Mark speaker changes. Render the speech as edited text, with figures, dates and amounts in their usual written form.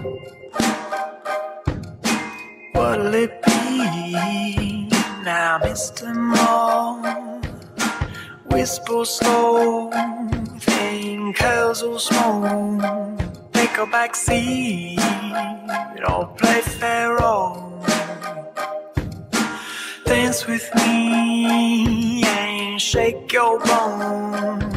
Speaker 1: What'll it be now, Mr. Moore? Whisper slow, thin curls all small. Take a back seat or play Pharaoh. Dance with me and shake your bones.